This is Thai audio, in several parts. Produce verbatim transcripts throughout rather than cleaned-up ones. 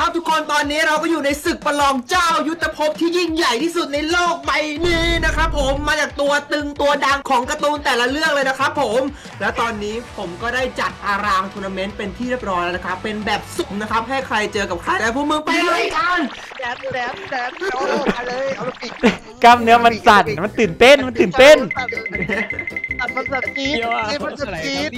ครับทุกคนตอนนี้เราก็อยู่ในศึกประลองเจ้ายุทธภพที่ยิ่งใหญ่ที่สุดในโลกใบนี้นะครับผมมาจากตัวตึงตัวดังของการ์ตูนแต่ละเรื่องเลยนะครับผมและตอนนี้ผมก็ได้จัดอารางทัวร์นาเมนต์เป็นที่เรียบร้อยแล้วนะครับเป็นแบบสุ่มนะครับให้ใครเจอกับใครแล้วพวกมึงไปเลยกันแดนแดนแดนเอาไปเลยเอาไปกล้ามเนื้อมันสั่นมันตื่นเต้นมันตื่นเต้นตัดมันสัตว์จีดจีดมันสัตว์จีด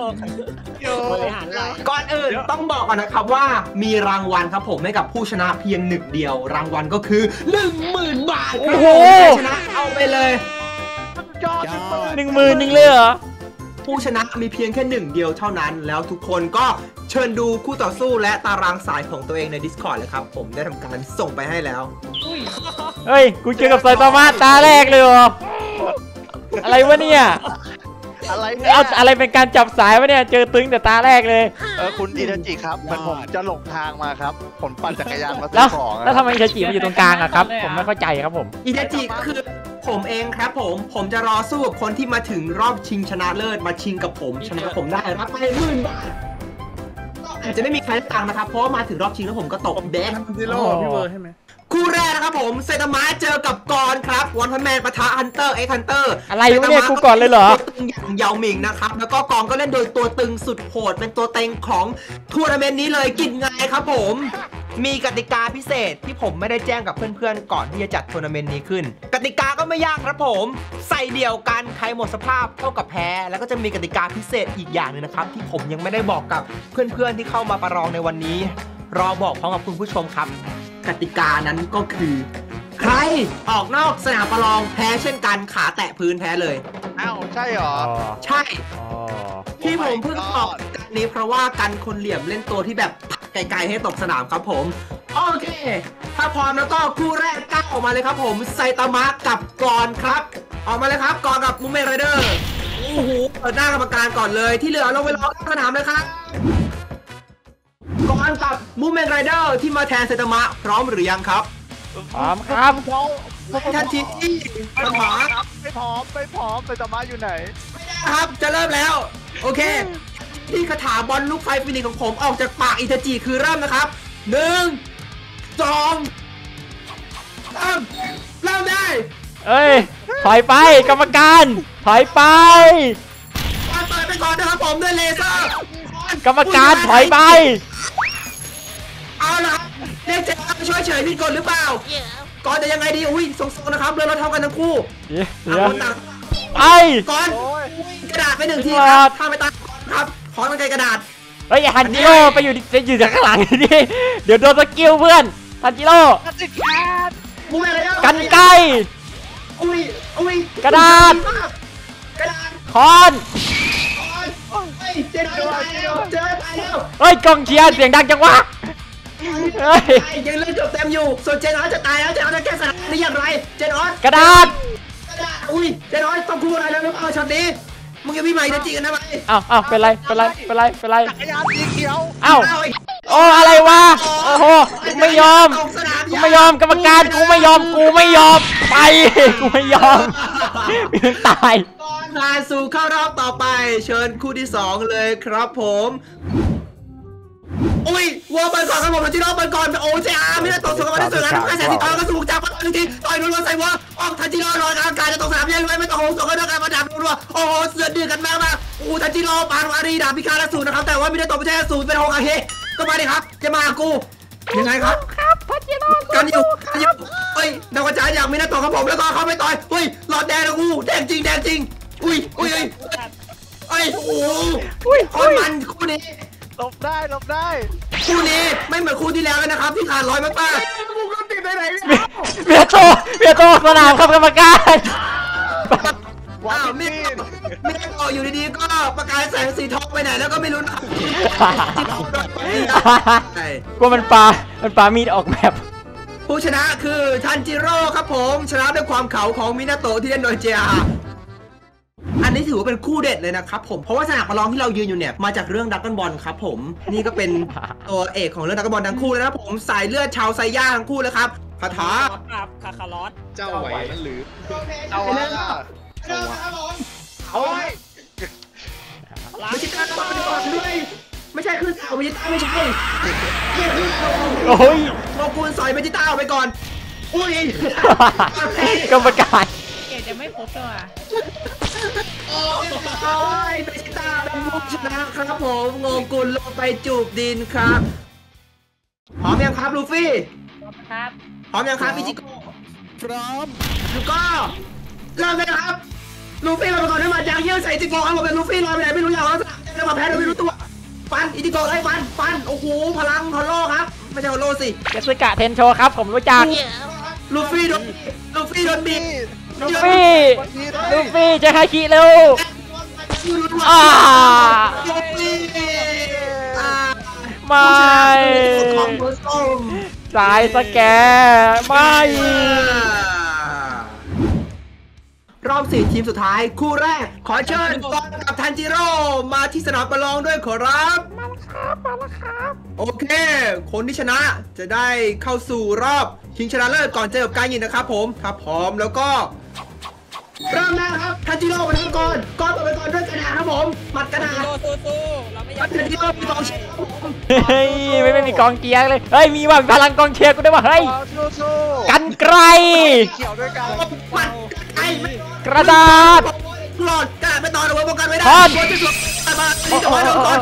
ก่อนอื่นต้องบอกก่อนนะครับว่ามีรางวัลครับผมให้กับผู้ชนะเพียงหนึ่งเดียวรางวัลก็คือหนึ่งหมื่นบาทโอ้โหชนะเอาไปเลยหนึ่งหมื่นหนึ่งเลยเหรอผู้ชนะมีเพียงแค่หนึ่งเดียวเท่านั้นแล้วทุกคนก็เชิญดูคู่ต่อสู้และตารางสายของตัวเองใน Discord เลยครับผมได้ทำการส่งไปให้แล้วเฮ้ยกูเจอกับไซตามะตาแรกเลยเหรออะไรวะเนี่ยอะไรเอาอะไรเป็นการจับสายวะเนี่ยเจอตึงแต่ตาแรกเลยเออคุณอิทาจิครับมันผมจะหลงทางมาครับผมปั่นจักรยานมาซื้อของแล้วทำไมอิทาจิมาอยู่ตรงกลางอะครับผมไม่เข้าใจครับผมอิทาจิคือผมเองครับผมผมจะรอสู้กับคนที่มาถึงรอบชิงชนะเลิศมาชิงกับผมชนะผมได้รับไปหมื่นบาทอาจจะไม่มีใครตังค์นะครับเพราะมาถึงรอบชิงแล้วผมก็ตกแดงพี่โลพี่เวอร์ใช่ไหมคู่แรกนะครับผมไซตามะเจอกับกรครับวันพันแมนปะทะฮันเตอร์เอ็กฮันเตอร์อะไรวะเนี่ยกูก่อนเลยเหรอตึงอย่างเยาหมิงนะครับแล้วก็กรก็เล่นโดยตัวตึงสุดโหดเป็นตัวเต็งของทัวร์นาเมนต์นี้เลยกินไงครับผมมีกติกาพิเศษที่ผมไม่ได้แจ้งกับเพื่อนๆก่อนที่จะจัดทัวร์นาเมนต์นี้ขึ้นกติกาก็ไม่ยากครับผมใส่เดี่ยวกันใครหมดสภาพเท่ากับแพ้แล้วก็จะมีกติกาพิเศษอีกอย่างหนึ่งนะครับที่ผมยังไม่ได้บอกกับเพื่อนๆที่เข้ามาประลองในวันนี้รอบอกพร้อมกับคุณผู้ชมครับกติกานั้นก็คือใครออกนอกสนามประลองแพ้เช่นกันขาแตะพื้นแพ้เลยอ้าวใช่หรอใช่ที่ผมเพิ่งออกกันนี้เพราะว่ากันคนเหลี่ยมเล่นตัวที่แบบไกลๆให้ตกสนามครับผมโอเคถ้าพร้อมแล้วก็คู่แรกก้าวออกมาเลยครับผมไซตามะกับกรครับออกมาเลยครับกรกับมูเมนไรเดอร์โอ้โหเปิดหน้ากรรมการก่อนเลยที่เหลือลงไปรอสนามเลยครับกรกับมูเมนไรเดอร์ที่มาแทนไซตามะพร้อมหรือยังครับพร้อมครับทันทีที่สมอไม่พร้อมไม่พร้อมไซตามะอยู่ไหนไม่ได้ครับจะเริ่มแล้วโอเคที่คาถาบอลลูกไฟฟินิกของผมออกจากปากอิทาจิคือเริ่มนะครับหนึ่งสองสามเริ่มได้เอ้ยถอยไปกรรมการถอยไปเปิดไปก่อนนะครับผมด้วยเลเซอร์กรรมการถอยไปเอาละครับเรียกเจ๊มาช่วยเฉยพี่กดหรือเปล่าก่อนจะยังไงดีอุ้ยสงๆนะครับเรือเราเท่ากันทั้งคู่ไอ้ก่อนกระดาษไปหนึ่งทีครับถ้าไม่ตัดครับขอตั้งใจกระดาษเฮ้ยฮันจิโร่ไปอยู่ไปอยู่จากข้างหลังนี่เดี๋ยวโดนสกิลเพื่อนฮันจิโร่กันไกอุ้ยอุ้ยกระดาษกระดาษคอนเจอเจอตายแล้วเฮ้ยกองเชียร์เสียงดังจังวะเฮ้ยยังเล่นจบเต็มอยู่ส่วนเจนอสจะตายแล้วเจนอสจะแก้สถานนี้อย่างไรเจนอสกระดาษกระดาษอุ้ยเจนอสต้องคู่อะไรแล้วหรือเปล่าช็อตนี้มึงจะพี่ใหม่จะจีกันทำไมอ้าวอ้าวเป็นไรเป็นไรเป็นไรเป็นไรจักรยานสีเขียวอ้าวโอ้อะไรวะโอ้โหกูไม่ยอมกูไม่ยอมกรรมการกูไม่ยอมกูไม่ยอมไปกูไม่ยอมมึงตายผ่านสู่เข้ารอบต่อไปเชิญคู่ที่สองเลยครับผมอุ้ยวัวเปิดก่อนครับผมทันทีรอบเปิดก่อนโอ้เจ้าไม่ได้ตกสกัดได้สวยงามไม่แสนสีทองก็สูงจากประตูทันทีต่อยรัวๆใส่วัวออกทันทีรอรอการการจะตกสนามยังไงไม่ต้องโหงตกก็ด้วยการมาดับรัวๆโอ้โหเสือดื้อกันมากมากโอ้ทันทีรอปานวารีดาบพิฆาตอสูรนะครับแต่ว่าไม่ได้ตกไม่ใช่อสูรเป็นโฮงอาเฮก็มาดิครับจะมากูยังไงครับครับทันทีรอกันอยู่กันอยู่เฮ้ยดาวกระจายอย่างไม่ได้ตกครับผมแล้วก็เข้าไปต่อยเฮ้ยหลอดแดงนะกูแดงจริงแดงจริงอุ้ยอุ้ยเอ้ยโอ้โหคนมันคู่นี้หลบได้หลบได้คู่นี้ไม่เหมือนคู่ที่แล้วเลยนะครับที่ขาดร้อยมากๆมุกรถติดไปไหนเบียโตเบียโตสนามครับกรรมการว้าวไม่ไม่ได้ต่ออยู่ดีๆก็ประกายแสงสีทองไปไหนแล้วก็ไม่รู้นะกลัวมันปามันปามีดออกแบบผู้ชนะคือทันจิโร่ครับผมชนะด้วยความเข่าของมินาโตะที่เล่นโดยเจียอันนี้ถือว่าเป็นคู่เด็ดเลยนะครับผมเพราะว่าสนามประลองที่เรายืนอยู่เนี่ยมาจากเรื่องดราก้อนบอลครับผมนี่ก็เป็นตัวเอกของเรื่องดราก้อนบอลทั้งคู่เลยนะผมสายเลือดชาวไซย่าทั้งคู่เลยครับคาถาครับคาคาลอสเจ้าไหวมันหรือเอาวะเอาไว้ไม่ใช่การต่อไปก่อนด้วยไม่ใช่คือเอาวิจิตรไม่ใช่ไม่คือโอ้ยโลกูลสอยเบจิต้าออกไปก่อน อุ้ยกรรมการเกดจะไม่ครบตัวโอ้ยเบจิต้าเป็นผู้ชนะครับผมโงกุลลงไปจูบดินครับพร้อมยังครับลูฟี่ครับพร้อมยังครับอิจิโกะพร้อมแล้วก็เริ่มเลยครับลูฟี่มาก่อนได้มาจากเยี่ยวใส่อิจิโกะเอามาเป็นลูฟี่ลอยไปไหนไม่รู้อย่างแล้วจะมาแพ้โดยไม่รู้ตัวฟันอิจิโกะไอ้ฟันฟันโอ้โหพลังฮอลโลครับไม่ใช่ฮอลโลสิเจสกะเทนโชครับผมรู้จักลูฟี่โดนลูฟี่โดนบีบลูฟี่ลูฟี่เจะฮาคิเร็ว อ่าลูฟี่อ่าไม่ของเบอร์ส้มสายสแกไม่รอบสี่ทีมสุดท้ายคู่แรกขอเชิญกอนกับทันจิโร่มาที่สนามประลองด้วยขอรับมาแล้วครับมาแล้วครับโอเค คนที่ชนะจะได้เข้าสู่รอบชิงชนะเลิศก่อนเจอกับกายยินนะครับผมถ้าพร้อมแล้วก็เริ่มนะครับทันจิโร่ไปทำก่อนก่อนต่อไปก่อนด้วยกระดาษครับผมหมัดกระดาษสู้สู้เราไม่อยาทักนจิโร่มีกองเชียร์ครับผมเฮ้ยไม่ไม่มีกองเชียร์เลยเฮ้ยมีว่ามีพลังกองเชียร์กูได้ว่าเฮ้ยสู้ๆกันไกลเขียวด้วยกันหมัดไอ้กระดาษหลอดกระดาษไปต่อเอาไว้ป้องกันไม่ได้พอดโดนจะสวนไปมาที่จะไว้โดนก่อน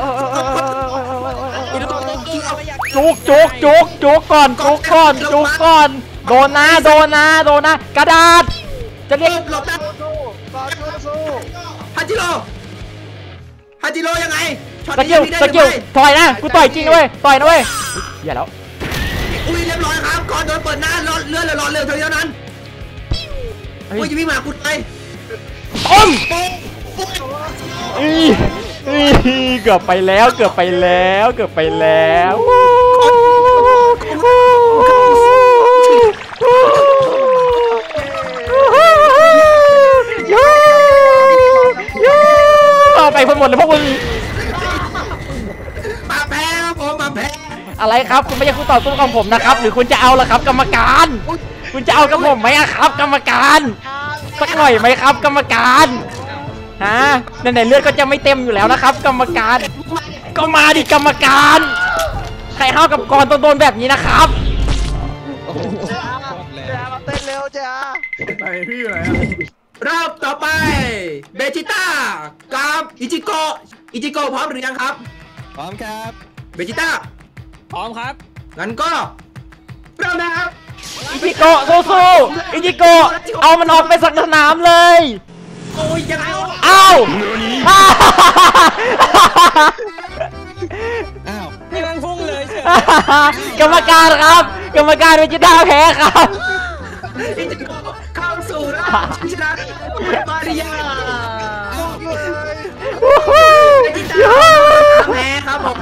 จุกจุกจุกจุกก่อนจุกก่อนจุกก่อนโดนนะโดนนะโดนนะกระดาษจะเรียกหลบได้สู้ก่อนสู้ฮัจิโร่ฮัจิโร่ยังไงช็อตสนี้กิลยังมีได้สหรือกิลไม่ต่อยนะกูต่อยจริงด้วยต่อยนะเว้ยอย่าแล้วอุ้ยเรียบร้อยครับก่อนโดนเปิดหน้าเลื่อนเลื่อนเลยรอเร็วเท่านั้นอุ้ยจะวิ่งมากูไปต้มอีอีเกือบไปแล้วเกือบไปแล้วเกือบไปแล้วต่อไปคนหมดเลยพวกมึงมาแพ้ครับผมมาแพ้อะไรครับคุณไม่ใช่คู่ต่อสู้กับผมนะครับหรือคุณจะเอาล่ะครับ กรรมการ คุณจะเอากับผมไหมอะครับ กรรมการสักหน่อยไหมครับ กรรมการฮะไหนๆเลือดก็จะไม่เต็มอยู่แล้วนะครับ กรรมการ ก็มาดิกรรมการใครห้าวกับกรต้องโดนแบบนี้นะครับๆจ้ามาเต้นเร็วจ้ารอบต่อไปเบจิต้ากับอิจิโกะอิจิโกะพร้อมหรือยังครับพร้อมครับเบจิต้าพร้อมครับงั้นก็เริ่มนะครับอิจิโกะสู้ๆอิจิโกะเอามันออกไปสักสนามเลยโอ้ยยังไงวะอ้าวอ้าวไม่มันพุ่งเลยเฉยกรรมการครับ กรรมการเวจิต้าแพ้ครับอิจิโกะเข้าสู่รอบชิงชนะมาริยาเบจิต้าแพ้ครับผม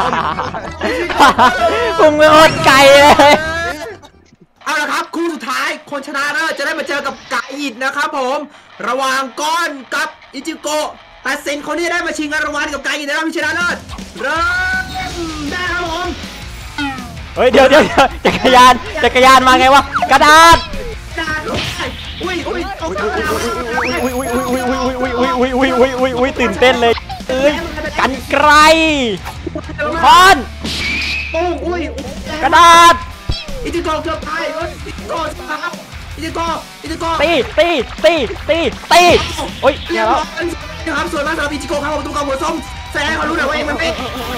ผมไม่อดไก่เลยเอาละครับคู่สุดท้ายคนชนะเลิศจะได้มาเจอกับกาอิดนะครับผมระหว่างก้อนกับอิจิโกะตัดสินคนที่ได้มาชิงเงินรางวัลกับกาอิดในรอบชิงชนะเลิศเริ่มได้ครับผมเฮ้ยเดี๋ยวเดี๋ยวจักรยานจักรยานมาไงวะกระดาษดาดลงไปอุ้ยอุ้ยเอาเข้าไปอุ้ยอุ้ยอุ้ยอุ้ยอุ้ยอุ้ยอุ้ยอุ้ยอุ้ยอุ้ยอุ้ยอุ้ยตื่นเต้นเลยเอ้ยกันไกลคอนปุ้งอุ้ยกระดาษอิจิโกะเกือบตายเอ้ยอิจิโกะครับอิจิโกะอิจิโกะตีตีตีตีตีโอ้ยเรีเดี๋ยยบวร้แล้วอยนะครับสวยมากสำหรับอิจิโกะครับผมตัวกองหัวส้มแสดงให้เขารู้หน่อยว่าเองมันเป็น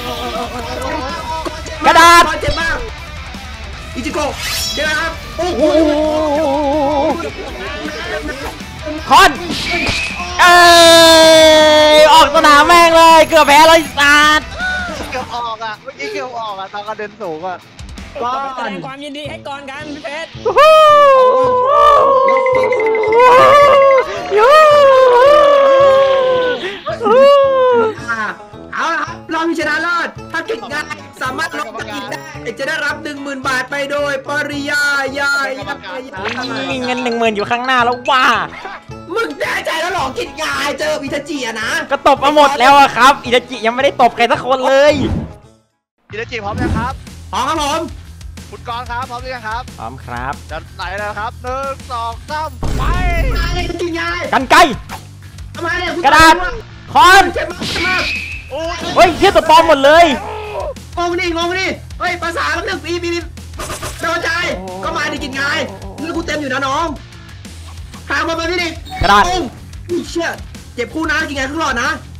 กระดาษเจ็บมากอิจิโกะเดี๋ยวนะครับโอ้โหคอนเอ้ยออกสนามแม่งเลยเกือบแพ้เลยสัตว์เกือบออกอ่ะเมื่อกี้เกือบออกอ่ะตอนกระเด็นสูงอ่ะก้อแสดนงความยินดีให้ก่อนกันพี่เพชรเอาละครับรอบพิชนะเลิศถ้าเก่งง่ายสามารถลงตะกินได้จะได้รับหนึ่งหมื่นบาทไปโดยปริยายายมีเงินหนึ่งหมื่นอยู่ข้างหน้าแล้วว่ามึงแน่ใจแล้วหรอกินง่ายเจอวิทาจิอะนะก็ตบมาหมดแล้วอะครับ อิตาจิยังไม่ได้ตบใครสักคนเลยอินเดจิพร้อมยังครับพร้อมครับผมคุณกรณ์ครับพร้อมหรือยังครับพร้อมครับจะไหนแล้วครับหนึ่งสองสามไปมาเลยกินง่ายกันไกลทำไมเนี่ยกระดาษคอนเจ็บมากเจ็บมากโอ้ยเฮ้ยเทียบตัวปลอมหมดเลยงงดิงงดิเฮ้ยภาษาเรื่องปีปีต็มอยู่นะน้องทางมาไปพี่ดิกระดาษโอ้ยเชี่ยเจ็บคู่นะกินไงครึ่งหลอดนะ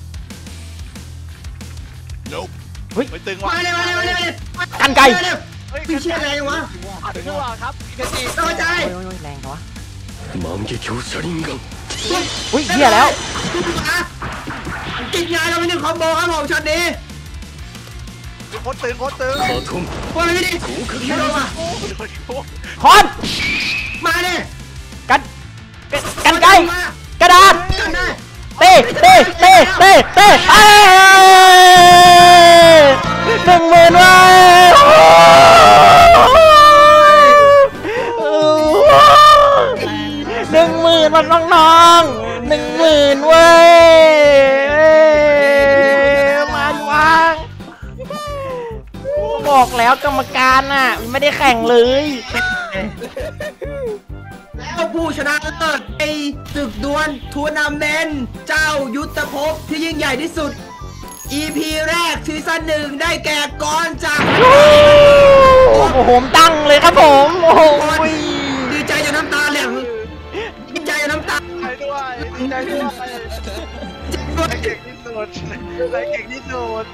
ไม่ตึงว่ะมาเลยมาเลยมาเลยกันไกลพี่เชี่ยอะไรวะตึงว่ะครับอีกทีเข้าใจโอ้ยโอ้ยแรงเหรอวะ万華鏡車輪眼อุ้ยเหี้ยแล้วกินไงเราไม่หนึ่งคอมโบครับผมช็อตนี้โคตรตึงโคตรตึงバトンว่าไม่ดิเชี่ยว่ะคอนมาดิกันกันกันไกลกระดาษกันได้เต้เต้เต้เต้เต้เอ้ยหนึ่งหมื่นเว้ยหนึ่งหมื่นมันน้องๆหนึ่งหมื่นเว้ยมาดิวะบอกแล้วกรรมการน่ะมันไม่ได้แข่งเลยแล้วผู้ชนะเลิศในศึกดวลทัวร์นาเมนต์เจ้ายุทธภพที่ยิ่งใหญ่ที่สุด อี พี แรกซีซั่นหนึ่งได้แก่กอนจากโอ้โหผมตั้งเลยครับผมโอ้โหดีใจจนน้ำตาแหลงดีใจจนน้ำตาใจด้วยใจด้วยใครเก่งที่สุดใครเก่งที่สุด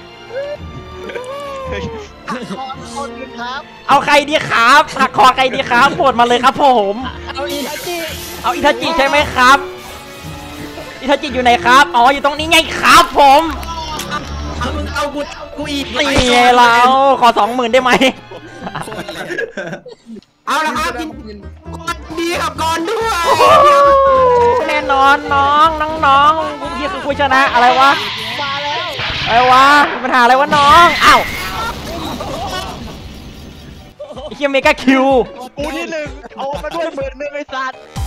ขอคนนึงครับเอาใครดีครับหักคอใครดีครับปวดมาเลยครับผมเอาอีทัจิเอาอิทาจิใช่ไหมครับอิทาจิอยู่ไหนครับอ๋ออยู่ตรงนี้ไงครับผมเอามึงเอากูกูอีกตีไงเราขอสองหมื่นได้ไหมเอาละครับกินกอนดีกับกอนด้วยแน่นอนน้องน้องน้องกูพี่คือผู้ชนะอะไรวะมาแล้วอะไรวะมีปัญหาอะไรวะน้องอ้าวไอ้เคียเมกาคิวกูที่หนึ่งเอามาด้วยหมื่นหนึ่งไอ้สัตว์